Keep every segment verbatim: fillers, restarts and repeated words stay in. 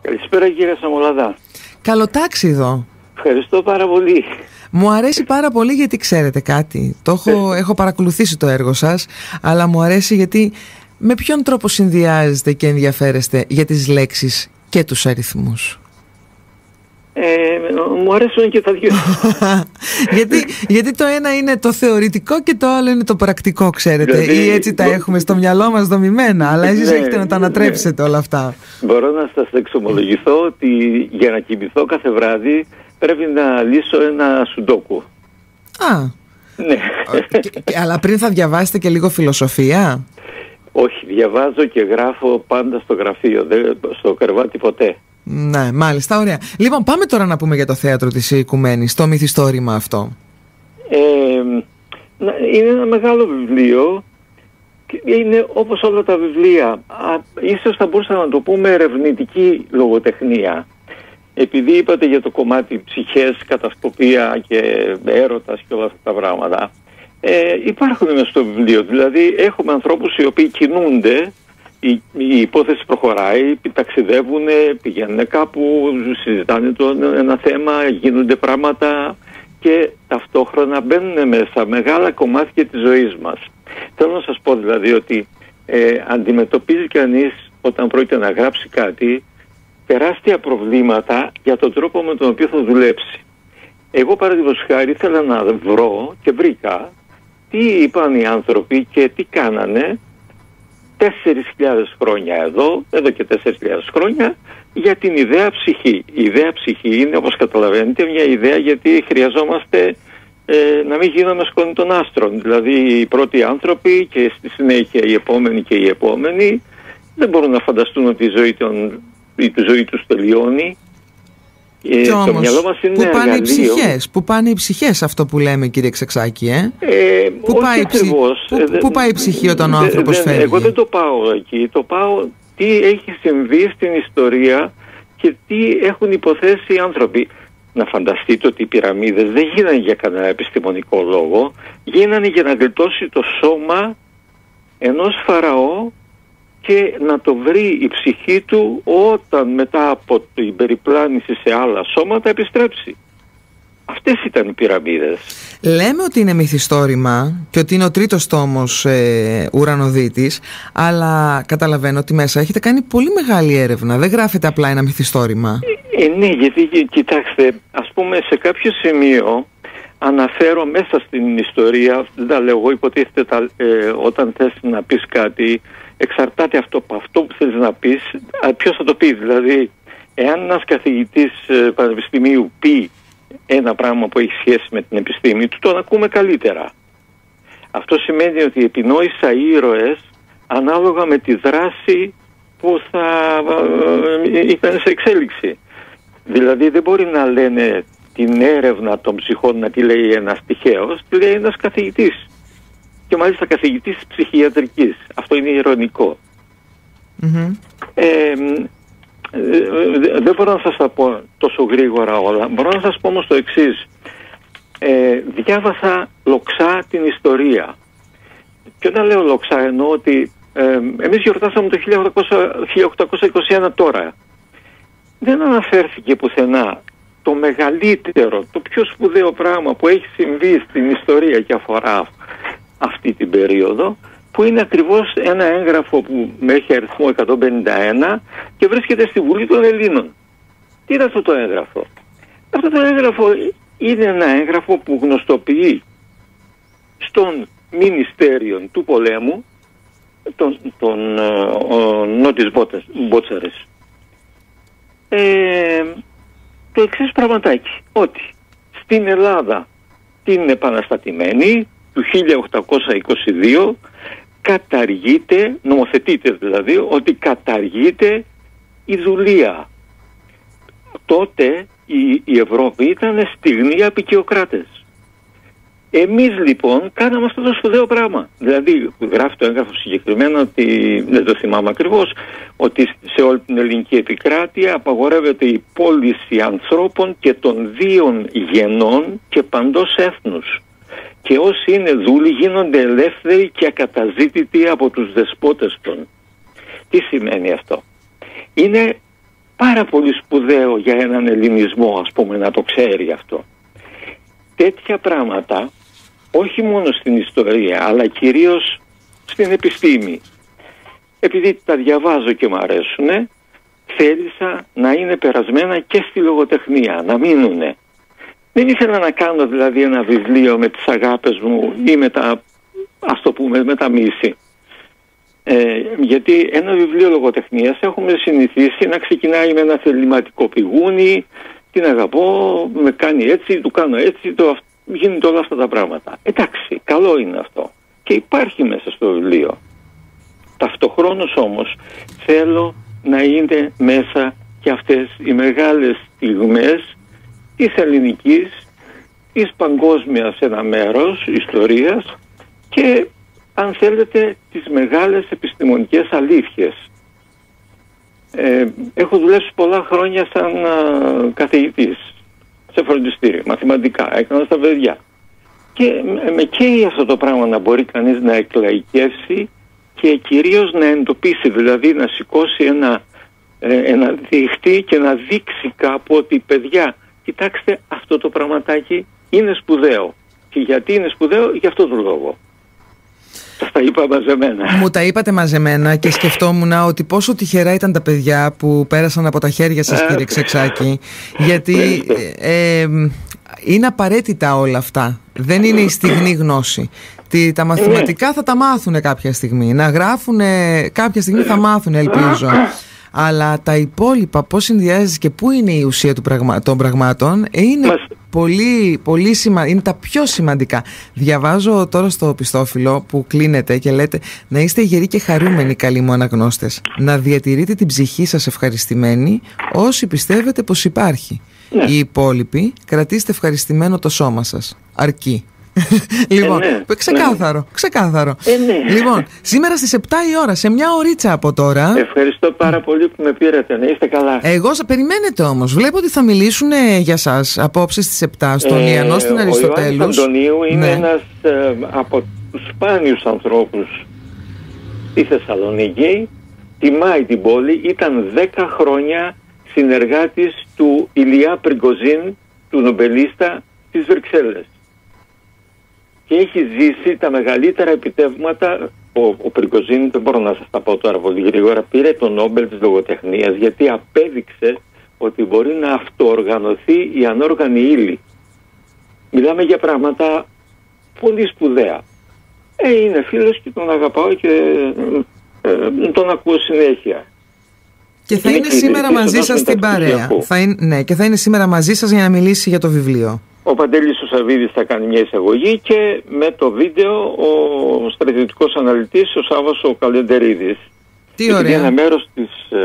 Καλησπέρα κύριε Σαμολαδά. Καλοτάξιδο. Ευχαριστώ πάρα πολύ. Μου αρέσει πάρα πολύ γιατί ξέρετε κάτι. Το έχω, έχω παρακολουθήσει το έργο σας, αλλά μου αρέσει γιατί με ποιον τρόπο συνδυάζεστε και ενδιαφέρεστε για τις λέξεις και τους αριθμούς. Ε, μου αρέσουν και τα δυο. γιατί, γιατί το ένα είναι το θεωρητικό και το άλλο είναι το πρακτικό, ξέρετε. Δηλαδή, ή έτσι τα έχουμε στο μυαλό μας δομημένα, αλλά εσείς ναι, έχετε να τα ανατρέψετε ναι. όλα αυτά. Μπορώ να σας εξομολογηθώ ότι για να κοιμηθώ κάθε βράδυ πρέπει να λύσω ένα σουντόκου. Α, ναι. και, αλλά πριν θα διαβάσετε και λίγο φιλοσοφία. Όχι, διαβάζω και γράφω πάντα στο γραφείο, δεν, στο κρεβάτι ποτέ. Ναι, μάλιστα, ωραία. Λοιπόν, πάμε τώρα να πούμε για το θέατρο της Οικουμένης, το μυθιστόρημα αυτό. Ε, είναι ένα μεγάλο βιβλίο. Είναι όπως όλα τα βιβλία. Α, ίσως θα μπορούσα να το πούμε ερευνητική λογοτεχνία. Επειδή είπατε για το κομμάτι ψυχές, κατασκοπία και έρωτας και όλα αυτά τα πράγματα. Ε, υπάρχουν μες στο βιβλίο. Δηλαδή έχουμε ανθρώπους οι οποίοι κινούνται. Η, η υπόθεση προχωράει, ταξιδεύουν, πηγαίνουν κάπου, συζητάνε το, ένα θέμα, γίνονται πράγματα και ταυτόχρονα μπαίνουν μέσα μεγάλα κομμάτια της ζωής μας. Θέλω να σας πω δηλαδή ότι ε, αντιμετωπίζει κανείς όταν πρόκειται να γράψει κάτι τεράστια προβλήματα για τον τρόπο με τον οποίο θα δουλέψει. Εγώ παραδείγματος χάρη ήθελα να βρω και βρήκα τι είπαν οι άνθρωποι και τι κάνανε τέσσερις χιλιάδες χρόνια εδώ, εδώ και τέσσερις χιλιάδες χρόνια, για την ιδέα ψυχή. Η ιδέα ψυχή είναι, όπως καταλαβαίνετε, μια ιδέα γιατί χρειαζόμαστε ε, να μην γίνουμε σκόνη των άστρων. Δηλαδή οι πρώτοι άνθρωποι και στη συνέχεια οι επόμενοι και οι επόμενοι δεν μπορούν να φανταστούν ότι η ζωή, των, η ζωή τους τελειώνει. Ε, όμως, το μυαλό μας είναι πού πάνε εργαλείο. οι ψυχές, πού πάνε οι ψυχές αυτό που λέμε κύριε Ξεξάκη, ε? ε πού, πάει η ψυχ... πού, πού πάει η ψυχή όταν ο άνθρωπος δε, φεύγει? Εγώ δεν το πάω εκεί, το πάω τι έχει συμβεί στην ιστορία και τι έχουν υποθέσει οι άνθρωποι. Να φανταστείτε ότι οι πυραμίδες δεν γίνανε για κανένα επιστημονικό λόγο, γίνανε για να γλιτώσει το σώμα ενός φαραώ και να το βρει η ψυχή του όταν μετά από την περιπλάνηση σε άλλα σώματα επιστρέψει. Αυτές ήταν οι πυραμίδες. Λέμε ότι είναι μυθιστόρημα και ότι είναι ο τρίτος τόμος ε, Ουρανοδίτης, αλλά καταλαβαίνω ότι μέσα έχετε κάνει πολύ μεγάλη έρευνα. Δεν γράφετε απλά ένα μυθιστόρημα. Ε, ναι, γιατί κοιτάξτε, ας πούμε σε κάποιο σημείο αναφέρω μέσα στην ιστορία, δεν τα λέω εγώ, υποτίθεται τα, ε, όταν θες να πεις κάτι, εξαρτάται αυτό από αυτό που θέλεις να πεις, ποιος θα το πει. Δηλαδή, εάν ένας καθηγητής ε, πανεπιστημίου πει ένα πράγμα που έχει σχέση με την επιστήμη του, τον ακούμε καλύτερα. Αυτό σημαίνει ότι επινόησα ήρωες ανάλογα με τη δράση που θα ε, ήταν σε εξέλιξη. Δηλαδή δεν μπορεί να λένε την έρευνα των ψυχών να τη λέει ένας τυχαίος, τη λέει ένας καθηγητής. Και μάλιστα καθηγητής ψυχιατρικής. Αυτό είναι ειρωνικό. Mm-hmm. Ε, δεν μπορώ να σας τα πω τόσο γρήγορα όλα. Μπορώ να σας πω όμως το εξής. Ε, διάβασα λοξά την ιστορία. Και όταν λέω λοξά εννοώ ότι ε, εμείς γιορτάσαμε το χίλια οκτακόσια είκοσι ένα τώρα. Δεν αναφέρθηκε πουθενά το μεγαλύτερο, το πιο σπουδαίο πράγμα που έχει συμβεί στην ιστορία και αφορά αυτή την περίοδο, που είναι ακριβώς ένα έγγραφο που έχει αριθμό εκατόν πενήντα ένα και βρίσκεται στη Βουλή των Ελλήνων. Τι είναι αυτό το έγγραφο? Αυτό το έγγραφο είναι ένα έγγραφο που γνωστοποιεί στον Μινιστέριο του Πολέμου τον, τον ο, Νότης Μπότσαρες ε, το εξής πραγματάκι, ότι στην Ελλάδα την επαναστατημένη του χίλια οκτακόσια είκοσι δύο καταργείται, νομοθετείται δηλαδή, ότι καταργείται η δουλεία. Τότε η, η Ευρώπη ήταν στιγνοί απικιοκράτες. Εμείς λοιπόν κάναμε αυτό το σπουδαίο πράγμα. Δηλαδή γράφει το έγγραφο συγκεκριμένα, ότι δεν το θυμάμαι ακριβώς, ότι σε όλη την ελληνική επικράτεια απαγορεύεται η πώληση ανθρώπων και των δύο γενών και παντός έθνους. Και όσοι είναι δούλοι γίνονται ελεύθεροι και ακαταζήτητοι από τους δεσπότες των. Τι σημαίνει αυτό? Είναι πάρα πολύ σπουδαίο για έναν ελληνισμό, ας πούμε, να το ξέρει αυτό. Τέτοια πράγματα, όχι μόνο στην ιστορία, αλλά κυρίως στην επιστήμη. Επειδή τα διαβάζω και μου αρέσουνε, θέλησα να είναι περασμένα και στη λογοτεχνία, να μείνουνε. Δεν ήθελα να κάνω δηλαδή ένα βιβλίο με τις αγάπες μου ή με τα, ας το πούμε, με τα μίση. Ε, γιατί ένα βιβλίο λογοτεχνίας έχουμε συνηθίσει να ξεκινάει με ένα θεληματικό πηγούνι, την αγαπώ, με κάνει έτσι, του κάνω έτσι, το, γίνεται όλα αυτά τα πράγματα. Εντάξει, καλό είναι αυτό και υπάρχει μέσα στο βιβλίο. Ταυτοχρόνως όμως θέλω να είναι μέσα και αυτές οι μεγάλες στιγμές της ελληνικής, της παγκόσμιας ένα μέρος ιστορίας και, αν θέλετε, τις μεγάλες επιστημονικές αλήθειες. Ε, έχω δουλέψει πολλά χρόνια σαν α, καθηγητής σε φροντιστήριο, μαθηματικά, έκανα στα παιδιά. Και με καίει αυτό το πράγμα να μπορεί κανείς να εκλαϊκεύσει και κυρίως να εντοπίσει, δηλαδή να σηκώσει ένα, ε, ένα δίχτυ και να δείξει κάπου ότι, παιδιά, κοιτάξτε, αυτό το πραγματάκι είναι σπουδαίο. Και γιατί είναι σπουδαίο? Για αυτό τον λόγο. Σας τα είπα μαζεμένα. Μου τα είπατε μαζεμένα και σκεφτόμουν ότι πόσο τυχερά ήταν τα παιδιά που πέρασαν από τα χέρια σας, κύριε Ξεξάκη. Γιατί ε, ε, είναι απαραίτητα όλα αυτά. Δεν είναι η στιγμή γνώση. Τι, τα μαθηματικά θα τα μάθουν κάποια στιγμή. Να γράφουν κάποια στιγμή θα μάθουν, ελπίζω. Αλλά τα υπόλοιπα, πώς συνδυάζεις και πού είναι η ουσία του πραγμα... των πραγμάτων, είναι Μας... πολύ, πολύ σημα... είναι τα πιο σημαντικά. Διαβάζω τώρα στο οπιστόφυλλο που κλείνετε και λέτε να είστε γεροί και χαρούμενοι, καλοί μου αναγνώστες. Να διατηρείτε την ψυχή σας ευχαριστημένη όσοι πιστεύετε πως υπάρχει. Ναι. Οι υπόλοιποι κρατήστε ευχαριστημένο το σώμα σας. Αρκεί. Λοιπόν, ε, ναι, ξεκάθαρο, ναι. ξεκάθαρο. Ε, ναι. Λοιπόν, σήμερα στις επτά η ώρα, σε μια ωρίτσα από τώρα. Ευχαριστώ πάρα πολύ που με πήρατε, να είστε καλά. Εγώ σας περιμένετε όμως. Βλέπω ότι θα μιλήσουν για σας απόψε στις επτά στον ε, Ιαννό στην Αριστοτέλους. Ο Ιωάννης Αντωνίου είναι ναι. ένας ε, από τους σπάνιους ανθρώπους στη Θεσσαλονίκη. Τιμάει την πόλη. Ήταν δέκα χρόνια συνεργάτης του Ηλιά Πριγκοζίν, του νομπελίστα της Βρυξέλλες. Και έχει ζήσει τα μεγαλύτερα επιτεύγματα. Ο, ο Πριγκοζίν, δεν μπορώ να σας τα πω τώρα πολύ γρήγορα, πήρε το Νόμπελ της λογοτεχνίας γιατί απέδειξε ότι μπορεί να αυτοοργανωθεί η ανόργανη ύλη. Μιλάμε για πράγματα πολύ σπουδαία. Ε, είναι φίλος και τον αγαπάω και ε, ε, τον ακούω συνέχεια. Και θα είναι, είναι σήμερα μαζί σας στην παρέα. Θα είναι, ναι, και θα είναι σήμερα μαζί σας για να μιλήσει για το βιβλίο. Ο Παντέλης ο Σαββίδης θα κάνει μια εισαγωγή και με το βίντεο ο στρατιωτικός αναλυτής ο Σάββας ο Καλεντερίδης. Τι ωραία. Ένα μέρος της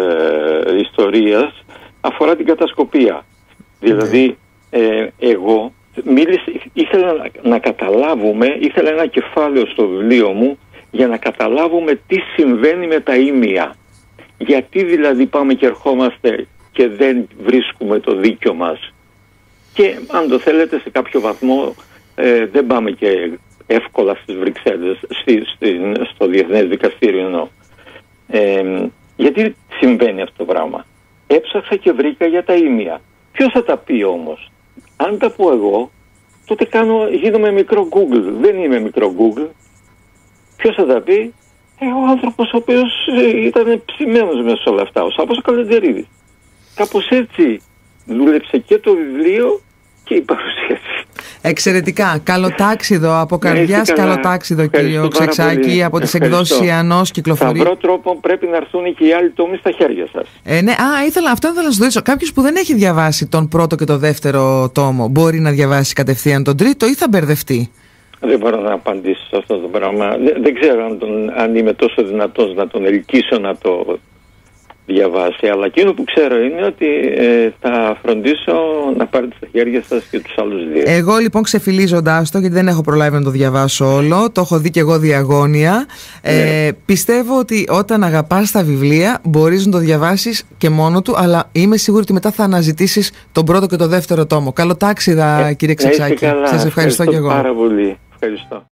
ε, ιστορίας αφορά την κατασκοπία. Δηλαδή ε, εγώ μίλησα, ήθελα να, να καταλάβουμε, ήθελα ένα κεφάλαιο στο βιβλίο μου για να καταλάβουμε τι συμβαίνει με τα ήμια. Γιατί δηλαδή πάμε και ερχόμαστε και δεν βρίσκουμε το δίκιο μας. Και αν το θέλετε σε κάποιο βαθμό ε, δεν πάμε και εύκολα στις Βρυξέλλες, στη, στη, στο Διεθνές Δικαστήριο εννοώ. Ε, γιατί συμβαίνει αυτό το πράγμα? Έψαξα και βρήκα για τα ήμια. Ποιος θα τα πει όμως? Αν τα πω εγώ, τότε κάνω, γίνομαι μικρό Google. Δεν είμαι μικρό Google. Ποιος θα τα πει? Ε, ο άνθρωπος ο οποίος ε, ήταν ψημένος μέσα σε όλα αυτά. Ο Σάββας ο Καλεντερίδης. Κάπως έτσι δούλεψε και το βιβλίο και η παρουσίαση. Εξαιρετικά. Καλοτάξιδο από καρδιάς, καλοτάξιδο κύριο Ξεξάκη, από τις εκδόσεις Ιαννός κυκλοφορεί. Θα βρω τρόπο, πρέπει να έρθουν και οι άλλοι τόμοι στα χέρια σας. Ε, ναι, α, ήθελα, αυτό ήθελα να σας ρωτήσω. Κάποιος που δεν έχει διαβάσει τον πρώτο και τον δεύτερο τόμο, μπορεί να διαβάσει κατευθείαν τον τρίτο ή θα μπερδευτεί? Δεν μπορώ να απαντήσω σε αυτό το πράγμα. Δεν, δεν ξέρω αν, τον, αν είμαι τόσο δυνατός να τον ελκύσω να το διαβάσει, αλλά εκείνο που ξέρω είναι ότι ε, θα φροντίσω να πάρετε στα χέρια σας και τους άλλους δύο. Εγώ λοιπόν, ξεφυλίζοντάς το, γιατί δεν έχω προλάβει να το διαβάσω όλο, το έχω δει και εγώ διαγώνια, ε, ναι. πιστεύω ότι όταν αγαπάς τα βιβλία μπορείς να το διαβάσεις και μόνο του, αλλά είμαι σίγουρη ότι μετά θα αναζητήσεις τον πρώτο και τον δεύτερο τόμο. Καλοτάξιδα, ε, κύριε Ξεξάκη. Σας ευχαριστώ, ευχαριστώ και εγώ. Πάρα πολύ. Ευχαριστώ.